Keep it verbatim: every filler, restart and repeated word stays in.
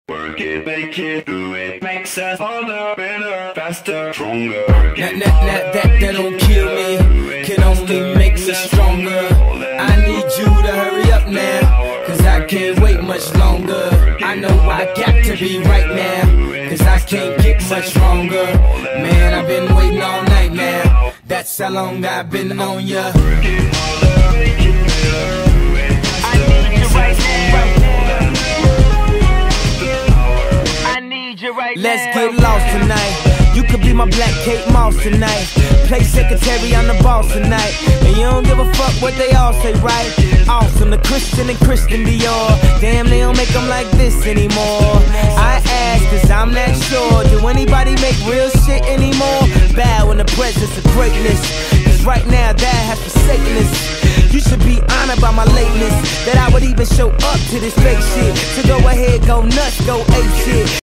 Work it, make it, do it, makes us harder, better, faster, stronger. That, that, that, that, that don't kill me, can only make us stronger. I need you to hurry up now, cause I can't wait much longer. I know I got to be right now, cause I can't get much longer. Man, I've been waiting all night now, that's how long I've been on ya. Let's get lost tonight. You could be my black Kate Moss tonight. Play secretary, I'm the boss tonight. And you don't give a fuck what they all say, right? Awesome, the Christian and Christian Dior. Damn, they don't make them like this anymore. I ask, cause I'm not sure. Do anybody make real shit anymore? Bow in the presence of greatness, cause right now that has forsaken us. You should be honored by my lateness, that I would even show up to this fake shit. So go ahead, go nuts, go ape shit.